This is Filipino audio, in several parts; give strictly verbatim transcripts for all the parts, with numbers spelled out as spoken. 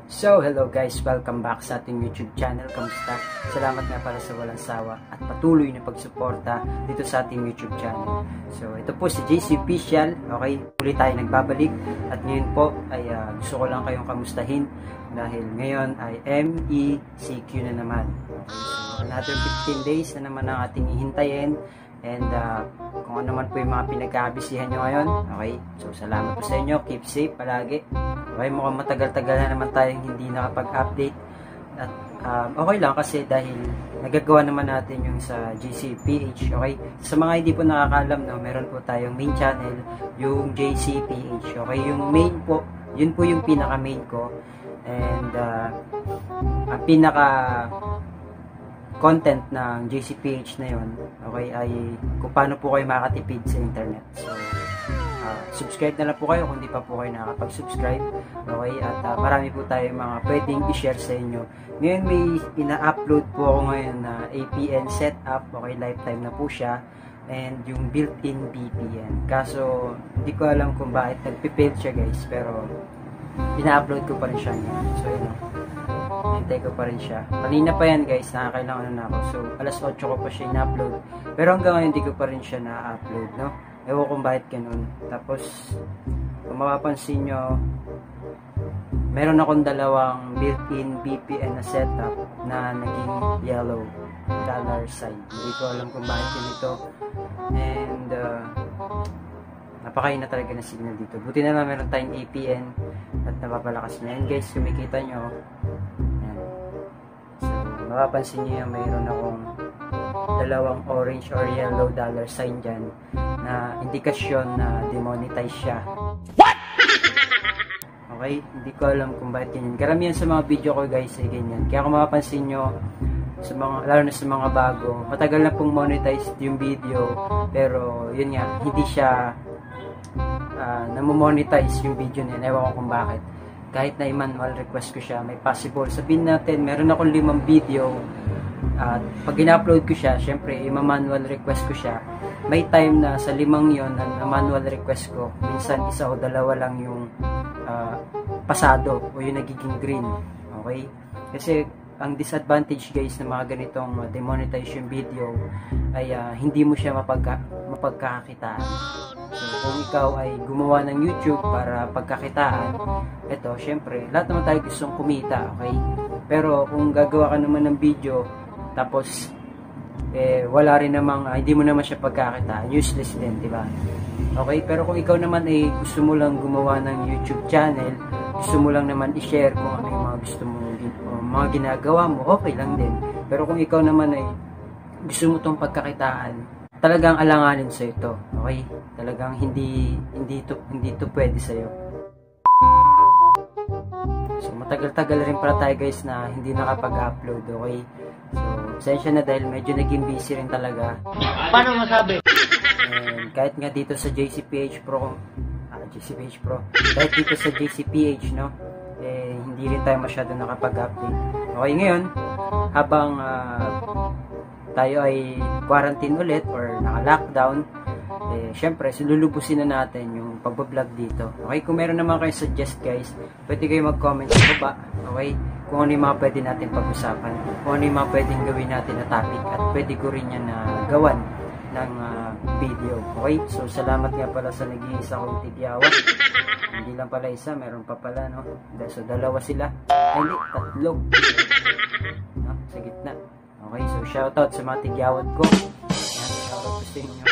So, hello guys, welcome back sa ating YouTube channel. Kamusta? Salamat nga pala sa walang sawa at patuloy na pagsuporta dito sa ating YouTube channel. So, ito po si J C Official. Okay, muli tayo nagbabalik at ngayon po ay uh, gusto ko lang kayong kamustahin dahil ngayon ay M E C Q na naman. Okay, so, another fifteen days na naman ang ating hihintayin. And uh, kung ano man po yung mga pinagkakabisihan nyo ngayon, okay, so salamat po sa inyo, keep safe palagi. Okay, mukhang matagal-tagal na naman tayong hindi nakapag-update at um, okay lang kasi dahil nagagawa naman natin yung sa J C P H. Okay, sa mga hindi po nakakalam, no, meron po tayong main channel, yung J C P H. Okay, yung main po, yun po yung pinaka-main ko. And uh, ang pinaka content ng J C P H na yun, okay, ay kung paano po kayo makatipid sa internet. So, uh, subscribe na lang po kayo kung di pa po kayo nakakapag-subscribe. Okay, at uh, marami po tayo mga pwedeng i-share sa inyo. Ngayon may ina-upload po ako ngayon na A P N setup. Okay, lifetime na po siya. And yung built-in V P N. Kaso, hindi ko alam kung bakit nagpipail siya guys. Pero, ina-upload ko pa rin siya ngayon. So, yun. Hintay ko pa rin siya. Kanina pa yan guys, nakakailangan na ako. So, alas otso ko pa siya in-upload. Pero hanggang ngayon, hindi ko pa rin siya na-upload, no? Ewan kung bakit ganun. Tapos, kung mapapansin nyo, meron akong dalawang built-in V P N na setup na naging yellow dollar sign. Hindi ko alam kung bakit yun ito. And, uh, napakain na talaga ng signal dito. Buti na lang meron tayong A P N at napapalakas na yan guys. Kumikita nyo. Yan. So, mapapansin nyo yung mayroon akong dalawang orange or yellow dollar sign dyan na indikasyon na demonetize siya. What? Okay? Hindi ko alam kung bakit ganyan. Karamihan sa mga video ko guys ay ganyan. Kaya kung mapapansin nyo, sa mga, lalo na sa mga bago, matagal na pong monetized yung video. Pero yun nga, hindi siya uh, namomonetize yung video niya. Ewan ko kung bakit. Kahit na i-manual request ko siya, may possible. Sabihin natin, meron akong limang video at pag in-upload ko siya, syempre, i-manual request ko siya. May time na sa limang yon na manual request ko, minsan isa o dalawa lang yung uh, pasado o yung nagiging green. Okay? Kasi ang disadvantage guys ng mga ganitong uh, demonetization video ay uh, hindi mo siya mapagka, mapagkakakitaan. So, kung ikaw ay gumawa ng YouTube para pagkakitaan, ito, syempre, lahat naman tayo gustong kumita, okay? Pero kung gagawa ka naman ng video, tapos, eh, wala rin namang, uh, hindi mo naman siya pagkakitaan, useless din, di ba? Okay? Pero kung ikaw naman ay gusto mo lang gumawa ng YouTube channel, gusto mo lang naman i-share kung ano yung mga gusto mo, uh, mga ginagawa mo, okay lang din. Pero kung ikaw naman ay gusto mo itong pagkakitaan, talagang alanganin sa ito, okay? Talagang hindi hindi to hindi to pwede sa iyo. So matagal-tagal rin para tayo guys na hindi nakapag-upload, okay? So pasensya na dahil medyo naging busy rin talaga. Paano masabi? And kahit nga dito sa J C P H Pro, ah, J C P H Pro, kahit dito sa J C P H, no? Eh hindi rin tayo masyado nakapag-update. Okay, ngayon habang uh, tayo ay quarantine ulit or naka-lockdown, eh, syempre, lulubusin na natin yung pagbablog dito. Okay, kung meron naman kayo suggest guys, pwede kayo mag-comment sa baba, okay, kung ano yung mga pwede natin pag-usapan, kung ano yung mga pwedeng gawin natin na topic, at pwede ko rin yan na gawan ng uh, video. Okay, so salamat nga pala sa nag-iisa kong tigyawat. Hindi lang pala isa, meron pa pala, no? So dalawa sila, ay hindi, tatlo, no? Sa gitna. Okay, so shoutout sa mga tigyawat ko. Yan, shoutout ko sa inyo.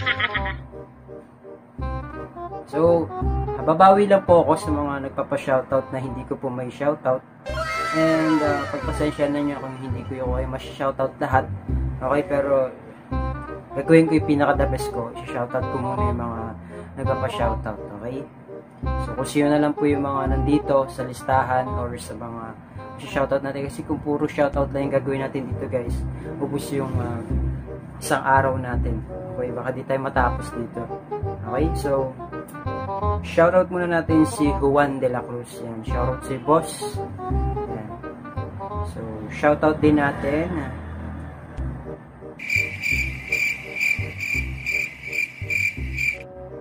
So, babawi lang po ako sa mga nagpapa-shoutout na hindi ko po may shoutout. And, uh, pagpasensya na nyo kung hindi ko yung kayo mas-shoutout lahat. Okay, pero gagawin ko yung pinaka-the best ko. I-shoutout ko muna yung mga nagpapa-shoutout. Okay? So, kung sino na lang po yung mga nandito sa listahan or sa mga shoutout natin, kasi kung puro shoutout lang yung gagawin natin dito guys, ubus yung uh, isang araw natin. Okay, baka di tayo matapos dito. Okay, so shoutout muna natin si Juan de la Cruz. Yan, shoutout si boss. Yan. So shoutout din natin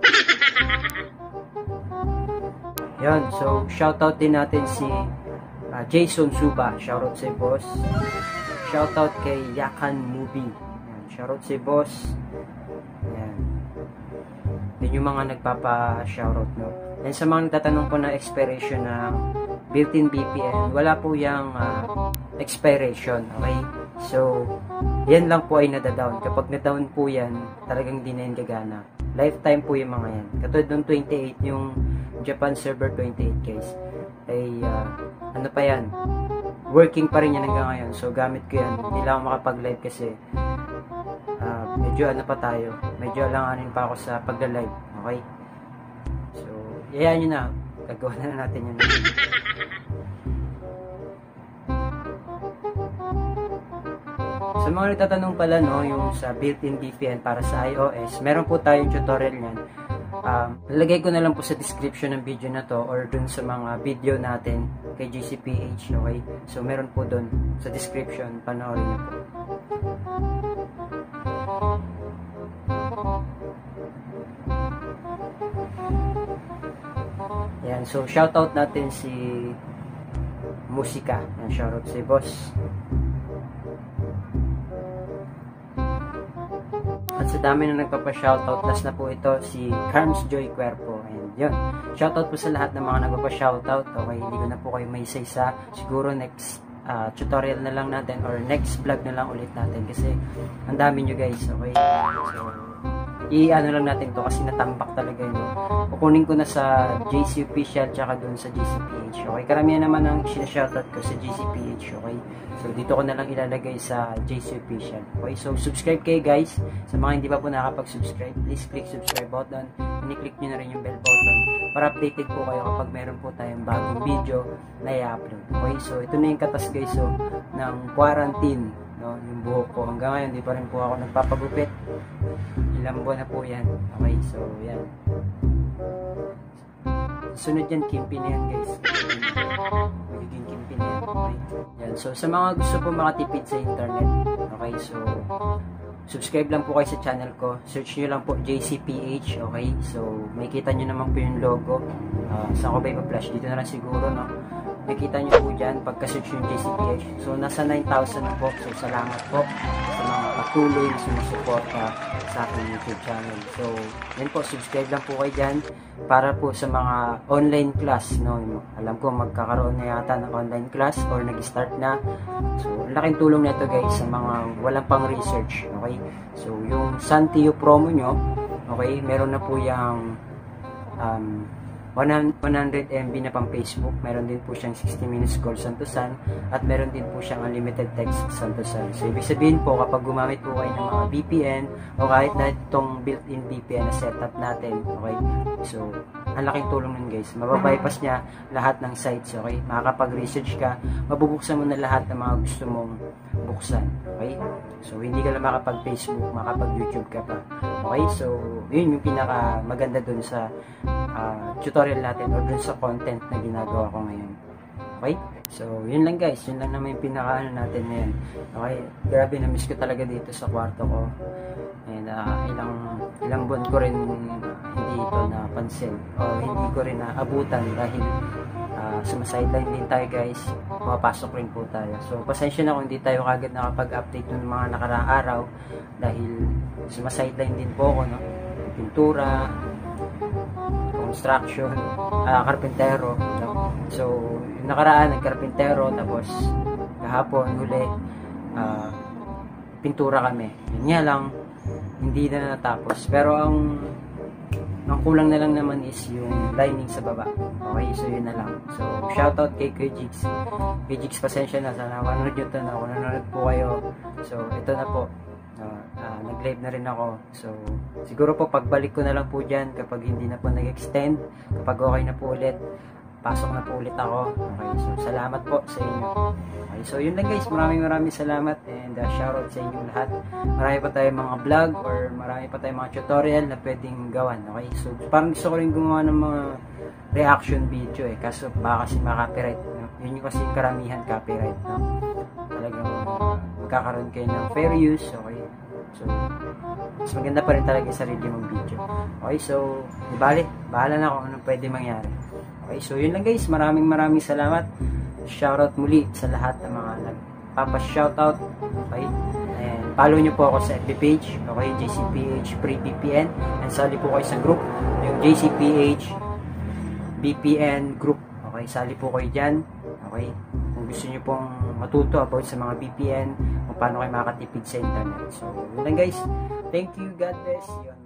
yan, so shoutout din natin si uh, Jason Suba, shoutout sa boss. Shoutout kay Yakan Movie. Ayan, shoutout sa boss. Ayan. Yun yung mga nagpapa-shoutout, no. And sa mga nagtatanong po na expiration ng built-in V P N, wala po yung uh, expiration, okay? So, yan lang po ay nadadown. Kapag na-down po yan, talagang di na yan gagana. Lifetime po yung mga yan. Katulad ng twenty-eight, yung Japan server twenty-eight guys, ay uh, ano pa yan, working pa rin yan hanggang ngayon. So, gamit ko yan. Hindi lang ako makapag-live kasi uh, medyo ano pa tayo, medyo alanganin pa ako sa pagla-live, okay? So, yayaan nyo na. Gagawa na natin yun. Sa mga nagtatanong pala, no, yung sa built-in V P N para sa iOS, meron po tayong tutorial niyan. Um, lalagay ko na lang po sa description ng video na to or dun sa mga video natin kay J C P H, okay? So, meron po dun sa description, panoorin niyo po. Yan, so shoutout natin si Musika. Yan, shoutout si boss. At sa dami na nagpapa-shoutout, last na po ito, si Carms Joy Cuerpo. And yun, shoutout po sa lahat ng mga nagpapa-shoutout. Okay, hindi ko na po kayo may isa-isa. Siguro next uh, tutorial na lang natin or next vlog na lang ulit natin kasi ang dami nyo guys, okay? So, i-ano lang natin to kasi natambak talaga yun. Kukunin ko na sa J C Official tsaka dun sa J C P H, okay? Karamihan naman ang sinashoutout ko sa J C P H, okay? So, dito ko na lang ilalagay sa J C Official, okay? So, subscribe kayo guys. Sa mga hindi pa po nakapag-subscribe, please click subscribe button. I-click nyo na rin yung bell button para updated po kayo kapag meron po tayong bagong video na i-upload, okay? So, ito na yung katas guys, so, ng quarantine, no? Yung buhok ko. Hanggang ngayon, hindi pa rin po ako nagpapagupit. Ilang buwan na po yan. Okay, so yan. Sunod yan, kimpin yan guys. Magiging kimpin yan. Okay. Yan. So sa mga gusto po makatipid sa internet, okay, so subscribe lang po kayo sa channel ko. Search nyo lang po J C P H, okay. So makikita nyo naman po yung logo. Uh, saan ko ba ipa-flash? Dito na lang siguro, no? Makikita nyo po dyan pagka-search yung J C P H. So nasa nine thousand na po. So salamat po sa mga patuloy na sumusuporta sa aking YouTube channel. So, yan po, subscribe lang po kayo dyan para po sa mga online class, no? Alam ko magkakaroon na yata ng online class or nag-start na. So, laking tulong na ito guys sa mga walang pang research, okay? So, yung Santio promo nyo, okay, meron na po yung um, one hundred M B na pang Facebook, meron din po siyang sixty minutes call Santosan, at meron din po siyang unlimited text Santosan. So, ibig sabihin po, kapag gumamit po kayo ng mga V P N, o kahit na itong built-in V P N na setup natin, okay? So, ang laking tulong nun guys. Mababypass niya lahat ng sites, okay? Makakapag-research ka, mabubuksan mo na lahat ng mga gusto mong buksan, okay? So, hindi ka lang makapag-Facebook, makapag-YouTube ka pa, okay? So, yun yung pinaka maganda dun sa uh, tutorial natin or dun sa content na ginagawa ko ngayon, okay? So, yun lang guys, yun lang naman yung pinaka ano natin ngayon, okay? Grabe, na-miss ko talaga dito sa kwarto ko, and uh, ilang ilang buwan ko rin hindi ito napansin o hindi ko rin naabutan dahil uh, sumasideline din tayo guys, pumapasok rin po tayo. So, pasensya na kung hindi tayo kagad nakapag-update ng mga nakaraang araw dahil sumasideline din po ako, no? Pintura, construction, uh, karpentero, no? So, yung nakaraan nagkarpentero, tapos kahapon huli uh, pintura kami. Yun nga lang, hindi na natapos. Pero ang ang kulang na lang naman is yung lining sa baba. Okay, so yun na lang. So, shoutout kay Kuya Jigs. Kuya Jigs, pasensya na. Sana manonood nyo ito na. Kung nanonood po kayo. So, ito na po. Uh, uh, nag-live na rin ako. So, siguro po pagbalik ko na lang po dyan kapag hindi na po nag-extend. Kapag okay na po ulit, pasok na po ulit ako. Okay, so salamat po sa inyo. Okay, so yun lang guys. Maraming maraming salamat and uh, shoutout sa inyong lahat. Marami pa tayong mga vlog or marami pa tayong mga tutorial na pwedeng gawan. Okay, so parang gusto ko rin gumawa ng mga reaction video eh. Kaso baka kasi maka-copyright. No? Yun yung kasi karamihan copyright. No? Talagang uh, magkakaroon kayo ng fair use. Okay, so mas maganda pa rin talaga yung sarili mong video. Okay, so di bali, bahala na kung anong pwede mangyari. Okay, so yun lang guys. Maraming maraming salamat. shoutout muli sa lahat ng mga nagpapa-shoutout. Okay? And follow nyo po ako sa F B page, okay? J C P H Free V P N. And sali po kayo sa group, yung J C P H V P N group. Okay? Sali po kayo dyan. Okay? Kung gusto nyo pong matuto about sa mga V P N, kung paano kayo makakatipid sa internet. So, yun lang guys. Thank you. God bless. Yun.